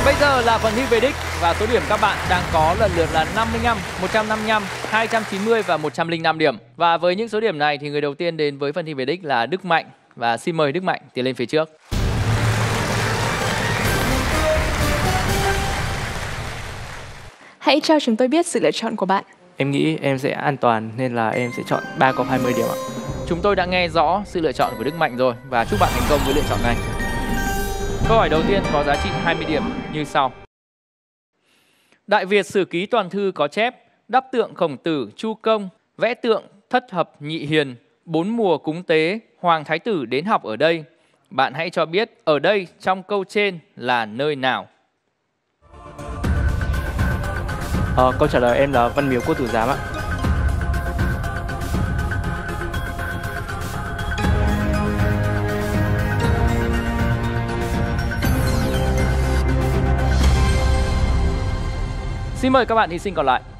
Bây giờ là phần thi về đích và số điểm các bạn đang có lần lượt là 55, 155, 290 và 105 điểm. Và với những số điểm này thì người đầu tiên đến với phần thi về đích là Đức Mạnh, và xin mời Đức Mạnh tiến lên phía trước. Hãy cho chúng tôi biết sự lựa chọn của bạn. Em nghĩ em sẽ an toàn nên là em sẽ chọn 3 cọc 20 điểm ạ. Chúng tôi đã nghe rõ sự lựa chọn của Đức Mạnh rồi và chúc bạn thành công với lựa chọn này. Câu hỏi đầu tiên có giá trị 20 điểm như sau. Đại Việt Sử Ký Toàn Thư có chép: đắp tượng Khổng Tử, Chu Công, vẽ tượng Thất Thập Nhị Hiền, 4 mùa cúng tế, Hoàng Thái Tử đến học ở đây. Bạn hãy cho biết ở đây trong câu trên là nơi nào? Câu trả lời em là Văn Miếu Quốc Tử Giám ạ. Xin mời các bạn thí sinh còn lại.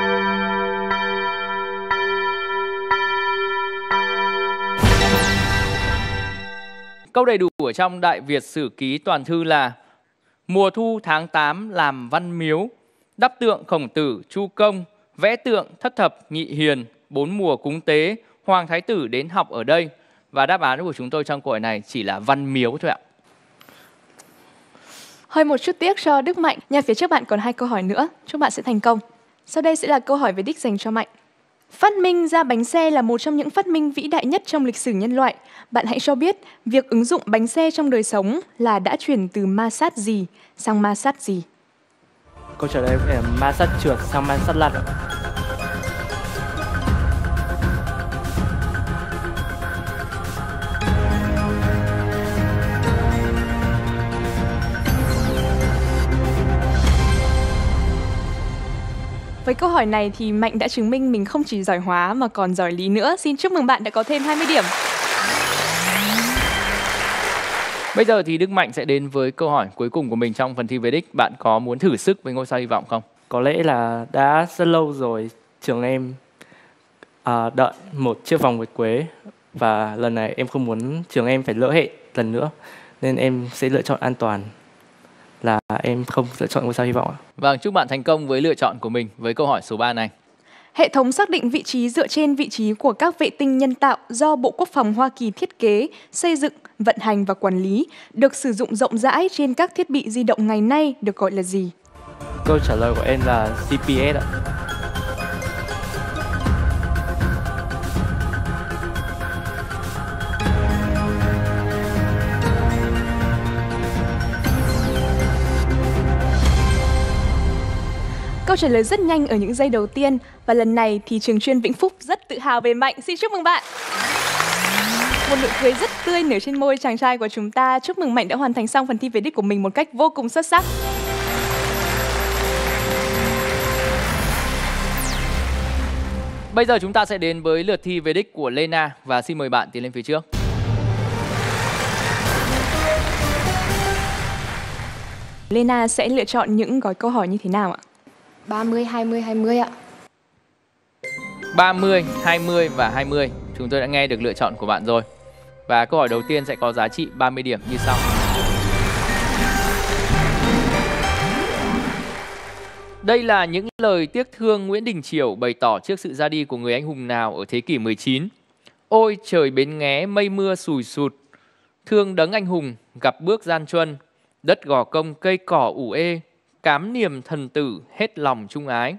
Câu đầy đủ ở trong Đại Việt Sử Ký Toàn Thư là: mùa thu tháng 8 làm văn miếu, đắp tượng Khổng Tử, Chu Công, vẽ tượng Thất Thập Nhị Hiền, 4 mùa cúng tế, Hoàng Thái Tử đến học ở đây. Và đáp án của chúng tôi trong câu hỏi này chỉ là văn miếu thôi ạ. Hơi một chút tiếc cho Đức Mạnh, nhà phía trước bạn còn 2 câu hỏi nữa, chúc bạn sẽ thành công. Sau đây sẽ là câu hỏi về đích dành cho Mạnh. Phát minh ra bánh xe là một trong những phát minh vĩ đại nhất trong lịch sử nhân loại. Bạn hãy cho biết việc ứng dụng bánh xe trong đời sống là đã chuyển từ ma sát gì sang ma sát gì? Câu trả lời là ma sát trượt sang ma sát lặn ạ. Với câu hỏi này thì Mạnh đã chứng minh mình không chỉ giỏi hóa mà còn giỏi lý nữa. Xin chúc mừng bạn đã có thêm 20 điểm. Bây giờ thì Đức Mạnh sẽ đến với câu hỏi cuối cùng của mình trong phần thi về đích. Bạn có muốn thử sức với ngôi sao hy vọng không? Có lẽ là đã rất lâu rồi trường em đợi một chiếc vòng nguyệt quế, và lần này em không muốn trường em phải lỡ hẹn lần nữa, nên em sẽ lựa chọn an toàn là em không lựa chọn ngôi sao hy vọng ạ. Vâng, chúc bạn thành công với lựa chọn của mình với câu hỏi số 3 này. Hệ thống xác định vị trí dựa trên vị trí của các vệ tinh nhân tạo do Bộ Quốc phòng Hoa Kỳ thiết kế, xây dựng, vận hành và quản lý, được sử dụng rộng rãi trên các thiết bị di động ngày nay được gọi là gì? Câu trả lời của em là GPS ạ. Câu trả lời rất nhanh ở những giây đầu tiên, và lần này thì trường chuyên Vĩnh Phúc rất tự hào về Mạnh. Xin chúc mừng bạn. Một nụ cười rất tươi nở trên môi chàng trai của chúng ta. Chúc mừng Mạnh đã hoàn thành xong phần thi về đích của mình một cách vô cùng xuất sắc. Bây giờ chúng ta sẽ đến với lượt thi về đích của Lena và xin mời bạn tiến lên phía trước. Lena sẽ lựa chọn những gói câu hỏi như thế nào ạ? 30, 20, 20 ạ. 30, 20 và 20. Chúng tôi đã nghe được lựa chọn của bạn rồi. Và câu hỏi đầu tiên sẽ có giá trị 30 điểm như sau. Đây là những lời tiếc thương Nguyễn Đình Chiểu bày tỏ trước sự ra đi của người anh hùng nào ở thế kỷ 19? Ôi trời bến nghé mây mưa sùi sụt, thương đấng anh hùng gặp bước gian truân, đất gò công cây cỏ ủ ê, cám niềm thần tử hết lòng trung ái.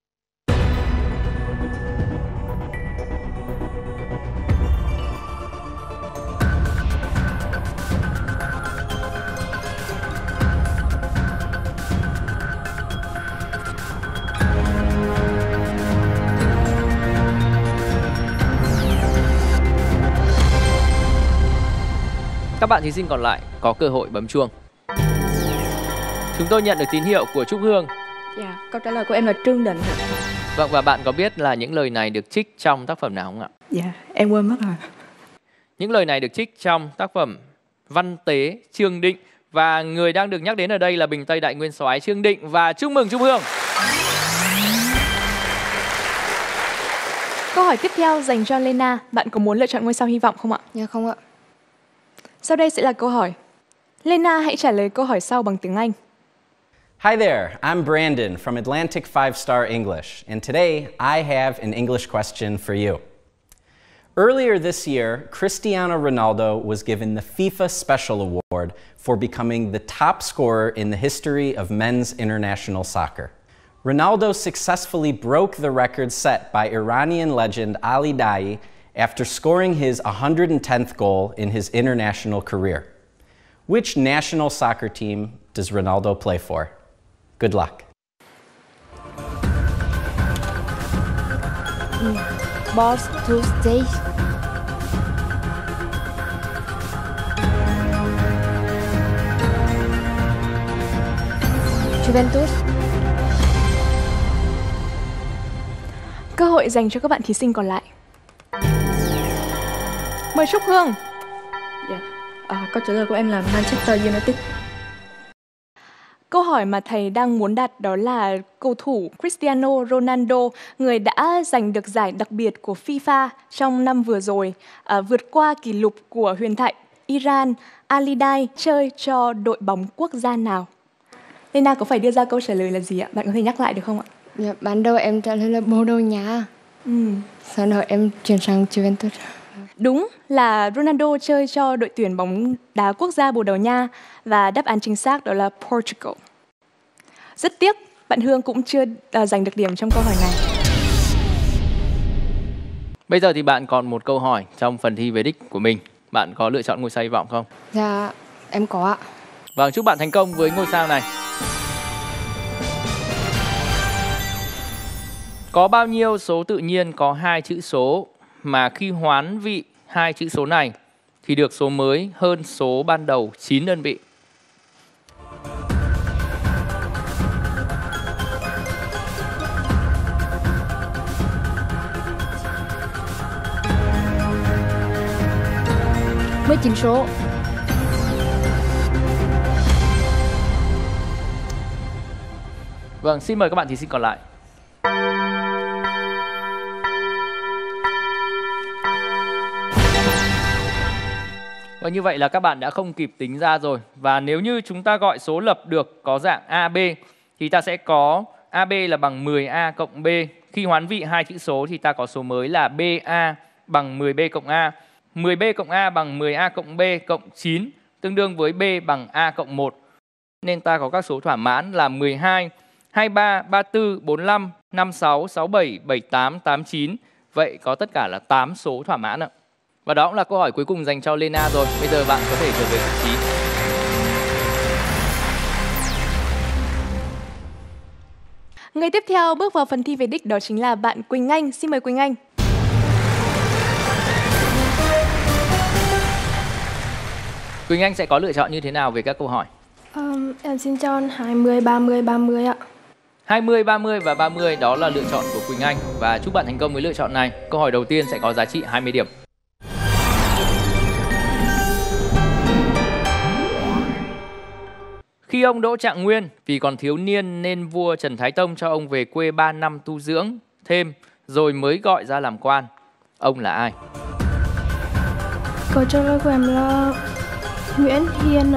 Các bạn thí sinh còn lại có cơ hội bấm chuông. Chúng tôi nhận được tín hiệu của Trúc Hương. Dạ, câu trả lời của em là Trương Định. Vâng, và bạn có biết là những lời này được trích trong tác phẩm nào không ạ? Dạ, em quên mất rồi. Những lời này được trích trong tác phẩm Văn Tế Trương Định. Và người đang được nhắc đến ở đây là Bình Tây Đại Nguyên Soái Trương Định. Và chúc mừng Trúc Hương. Câu hỏi tiếp theo dành cho Lena. Bạn có muốn lựa chọn ngôi sao hy vọng không ạ? Dạ không ạ. Sau đây sẽ là câu hỏi. Lena hãy trả lời câu hỏi sau bằng tiếng Anh. Hi there, I'm Brandon from Atlantic 5-Star English, and today I have an English question for you. Earlier this year, Cristiano Ronaldo was given the FIFA Special Award for becoming the top scorer in the history of men's international soccer. Ronaldo successfully broke the record set by Iranian legend Ali Daei after scoring his 110th goal in his international career. Which national soccer team does Ronaldo play for? Good luck. Borussia. Juventus. Cơ hội dành cho các bạn thí sinh còn lại. Mời Trúc Hương. Câu trả lời của em là Manchester United. Câu hỏi mà thầy đang muốn đặt đó là cầu thủ Cristiano Ronaldo, người đã giành được giải đặc biệt của FIFA trong năm vừa rồi, vượt qua kỷ lục của huyền thoại Iran Ali Daei, chơi cho đội bóng quốc gia nào? Lena có phải đưa ra câu trả lời là gì ạ? Bạn có thể nhắc lại được không ạ? Dạ, ban đầu em trả lời là Bồ Đào Nha. Sau đó em chuyển sang Juventus. Đúng là Ronaldo chơi cho đội tuyển bóng đá quốc gia Bồ Đào Nha và đáp án chính xác đó là Portugal. Rất tiếc, bạn Hương cũng chưa giành được điểm trong câu hỏi này. Bây giờ thì bạn còn một câu hỏi trong phần thi về đích của mình. Bạn có lựa chọn ngôi sao hy vọng không? Dạ, em có ạ. Vâng, chúc bạn thành công với ngôi sao này. Có bao nhiêu số tự nhiên có 2 chữ số mà khi hoán vị 2 chữ số này thì được số mới hơn số ban đầu 9 đơn vị? Với 9 số. Vâng, xin mời các bạn thí sinh còn lại. Và như vậy là các bạn đã không kịp tính ra rồi. Và nếu như chúng ta gọi số lập được có dạng AB thì ta sẽ có AB là bằng 10A cộng B. Khi hoán vị 2 chữ số thì ta có số mới là BA bằng 10B cộng A. 10B cộng A bằng 10A cộng B cộng 9, tương đương với B bằng A cộng 1. Nên ta có các số thỏa mãn là 12, 23, 34, 45, 56, 67, 78, 89. Vậy có tất cả là 8 số thỏa mãn ạ. Và đó cũng là câu hỏi cuối cùng dành cho Lena rồi. Bây giờ bạn có thể trở về vị trí. Người tiếp theo bước vào phần thi về đích đó chính là bạn Quỳnh Anh. Xin mời Quỳnh Anh. Quỳnh Anh sẽ có lựa chọn như thế nào về các câu hỏi? Em xin chọn 20, 30, 30 ạ. 20, 30 và 30 đó là lựa chọn của Quỳnh Anh. Và chúc bạn thành công với lựa chọn này. Câu hỏi đầu tiên sẽ có giá trị 20 điểm. Khi ông Đỗ Trạng Nguyên vì còn thiếu niên nên vua Trần Thái Tông cho ông về quê 3 năm tu dưỡng thêm rồi mới gọi ra làm quan. Ông là ai? Câu trả lời của em là Nguyễn Hiền ạ.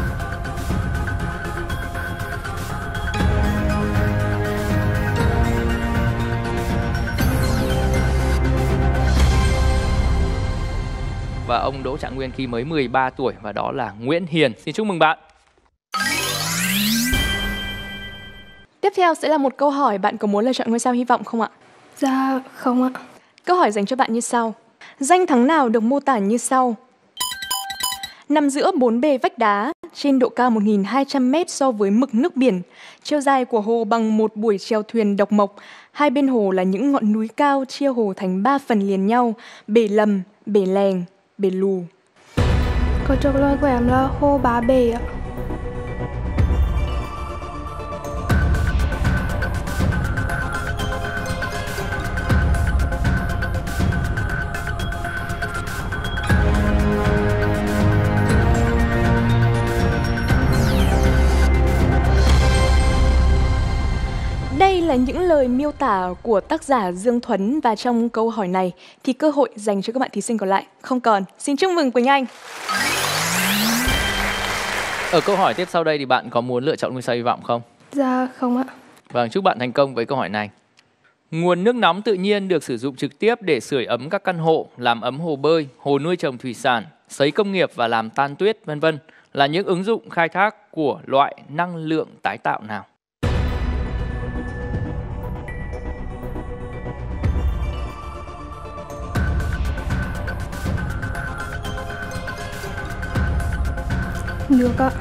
Và ông Đỗ Trạng Nguyên khi mới 13 tuổi và đó là Nguyễn Hiền. Xin chúc mừng bạn. Tiếp theo sẽ là một câu hỏi, bạn có muốn lựa chọn ngôi sao hy vọng không ạ? Dạ không ạ. Câu hỏi dành cho bạn như sau. Danh thắng nào được mô tả như sau? Nằm giữa 4 bề vách đá, trên độ cao 1.200 m so với mực nước biển. Chiều dài của hồ bằng một buổi chèo thuyền độc mộc. Hai bên hồ là những ngọn núi cao chia hồ thành 3 phần liền nhau. Bể Lầm, Bể Lèng, Bể Lù. Câu trả lời của em là hồ Ba Bể ạ. Đây là những lời miêu tả của tác giả Dương Thuấn và trong câu hỏi này thì cơ hội dành cho các bạn thí sinh còn lại không còn. Xin chúc mừng Quỳnh Anh. Ở câu hỏi tiếp sau đây thì bạn có muốn lựa chọn ngôi sao hy vọng không? Dạ không ạ. Vâng, chúc bạn thành công với câu hỏi này. Nguồn nước nóng tự nhiên được sử dụng trực tiếp để sưởi ấm các căn hộ, làm ấm hồ bơi, hồ nuôi trồng thủy sản, sấy công nghiệp và làm tan tuyết, vân vân là những ứng dụng khai thác của loại năng lượng tái tạo nào? Được ạ.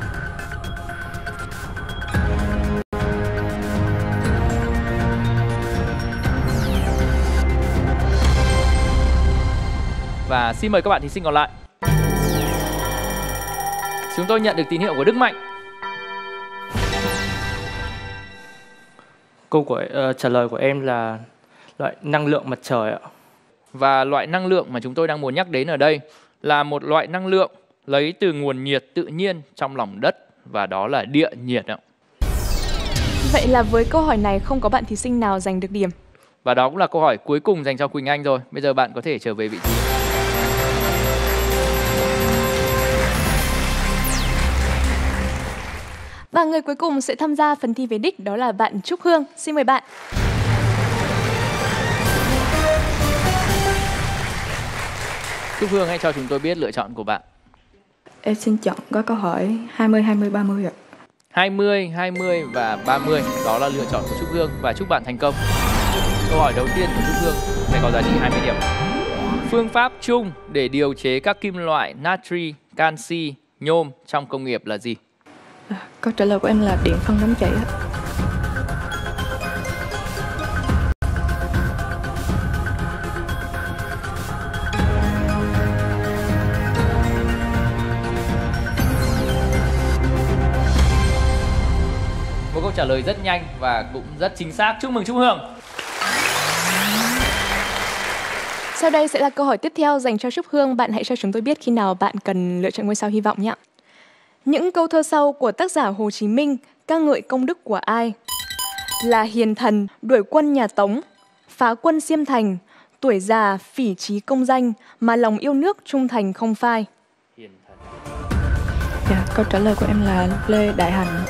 Và xin mời các bạn thí sinh còn lại. Chúng tôi nhận được tín hiệu của Đức Mạnh. Trả lời của em là loại năng lượng mặt trời ạ. Và loại năng lượng mà chúng tôi đang muốn nhắc đến ở đây là một loại năng lượng lấy từ nguồn nhiệt tự nhiên trong lòng đất, và đó là địa nhiệt ạ. Vậy là với câu hỏi này không có bạn thí sinh nào giành được điểm. Và đó cũng là câu hỏi cuối cùng dành cho Quỳnh Anh rồi. Bây giờ bạn có thể trở về vị trí. Và người cuối cùng sẽ tham gia phần thi về đích đó là bạn Trúc Hương. Xin mời bạn. Trúc Hương, hãy cho chúng tôi biết lựa chọn của bạn. Em xin chọn có câu hỏi 20, 20, 30 ạ. 20, 20 và 30. Đó là lựa chọn của Trúc Hương và chúc bạn thành công. Câu hỏi đầu tiên của Trúc Hương sẽ có giá trị 20 điểm. Phương pháp chung để điều chế các kim loại natri, canxi, nhôm trong công nghiệp là gì? Câu trả lời của em là điện phân nóng chảy ạ. Một câu trả lời rất nhanh và cũng rất chính xác. Chúc mừng Trúc Hương. Sau đây sẽ là câu hỏi tiếp theo dành cho Trúc Hương. Bạn hãy cho chúng tôi biết khi nào bạn cần lựa chọn ngôi sao hy vọng nhé. Những câu thơ sau của tác giả Hồ Chí Minh ca ngợi công đức của ai? Là hiền thần, đuổi quân nhà Tống, phá quân Xiêm Thành, tuổi già, phỉ trí công danh, mà lòng yêu nước trung thành không phai. Dạ, câu trả lời của em là Lê Đại Hành.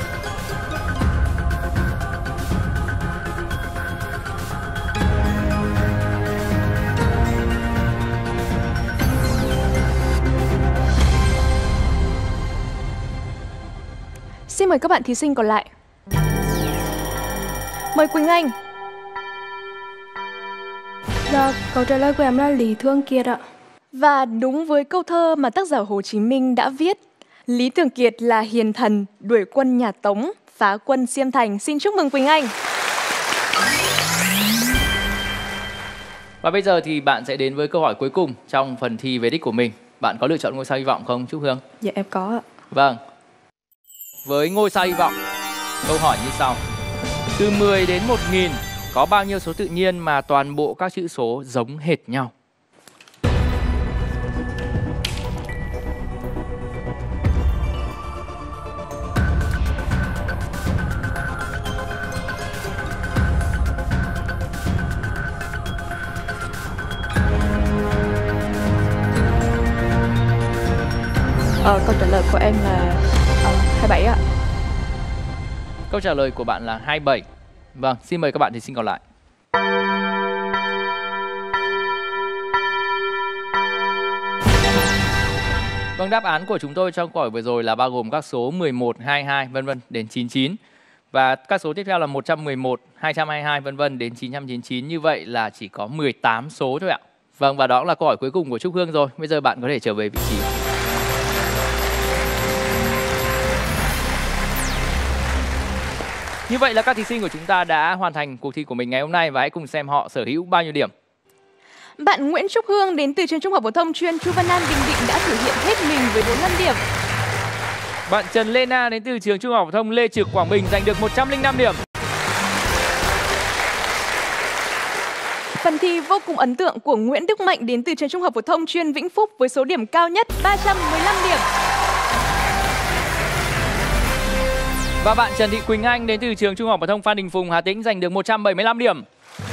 Xin mời các bạn thí sinh còn lại. Mời Quỳnh Anh. Dạ, câu trả lời của em là Lý Thường Kiệt ạ. Và đúng với câu thơ mà tác giả Hồ Chí Minh đã viết, Lý Thường Kiệt là hiền thần, đuổi quân nhà Tống, phá quân Xiêm Thành. Xin chúc mừng Quỳnh Anh. Và bây giờ thì bạn sẽ đến với câu hỏi cuối cùng trong phần thi về đích của mình. Bạn có lựa chọn ngôi sao hy vọng không, Trúc Hương? Dạ em có ạ. Vâng. Với ngôi sao hy vọng, câu hỏi như sau. Từ 10 đến 1000 có bao nhiêu số tự nhiên mà toàn bộ các chữ số giống hệt nhau? Câu trả lời của em là 27 ạ. Câu trả lời của bạn là 27. Vâng, xin mời các bạn thí sinh còn lại. Vâng, đáp án của chúng tôi trong câu hỏi vừa rồi là bao gồm các số 11, 22, vân vân đến 99. Và các số tiếp theo là 111, 222, vân vân đến 999. Như vậy là chỉ có 18 số thôi ạ. Vâng, và đó cũng là câu hỏi cuối cùng của Trúc Hương rồi. Bây giờ bạn có thể trở về vị trí. Như vậy là các thí sinh của chúng ta đã hoàn thành cuộc thi của mình ngày hôm nay và hãy cùng xem họ sở hữu bao nhiêu điểm. Bạn Nguyễn Trúc Hương đến từ trường Trung học phổ thông chuyên Chu Văn An, Bình Định đã thể hiện hết mình với 45 điểm. Bạn Trần Lê Na đến từ trường Trung học phổ thông Lê Trực, Quảng Bình giành được 105 điểm. Phần thi vô cùng ấn tượng của Nguyễn Đức Mạnh đến từ trường Trung học phổ thông chuyên Vĩnh Phúc với số điểm cao nhất 315 điểm. Và bạn Trần Thị Quỳnh Anh đến từ trường Trung học phổ thông Phan Đình Phùng, Hà Tĩnh giành được 175 điểm.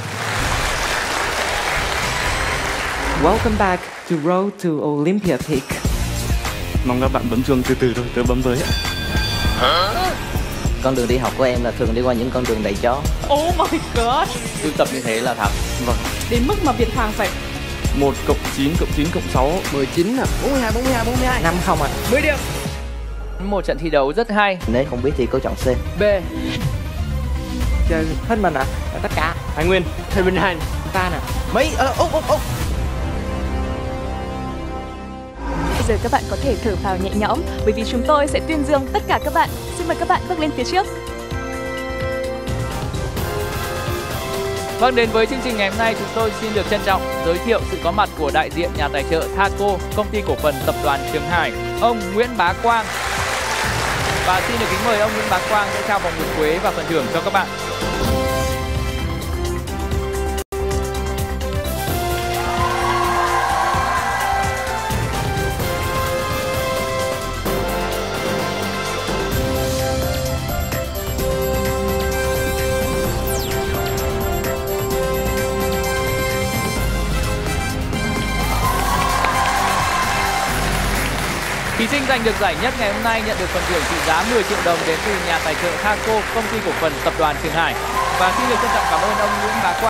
Welcome back to Road to Olympia Peak. Mong các bạn bấm chuông từ từ thôi, tớ bấm với ạ. Con đường đi học của em là thường đi qua những con đường đầy chó. Oh my god. Sưu tập như thế là thật. Vâng. Đến mức mà Việt Hoàng phải 1 cộng 9 cộng 9 cộng 6 19 à? 42. 5 không ạ. 10 điểm. Một trận thi đấu rất hay. Nếu không biết thì cô chọn C. B. Chơi hết mình ạ. Tất cả. Thái Nguyên. Thầy Bình Hành. Ta nè. Mỹ, Úc. Bây giờ các bạn có thể thở phào nhẹ nhõm bởi vì chúng tôi sẽ tuyên dương tất cả các bạn. Xin mời các bạn bước lên phía trước. Vâng, đến với chương trình ngày hôm nay, chúng tôi xin được trân trọng giới thiệu sự có mặt của đại diện nhà tài trợ Thaco, công ty cổ phần tập đoàn Trường Hải, ông Nguyễn Bá Quang. Và xin được kính mời ông Nguyễn Bá Quang sẽ trao vòng nguyệt quế và phần thưởng cho các bạn. Thí sinh giành được giải nhất ngày hôm nay nhận được phần thưởng trị giá 10 triệu đồng đến từ nhà tài trợ Thaco, công ty cổ phần tập đoàn Trường Hải. Và xin được trân trọng cảm ơn ông Nguyễn Bá Quang.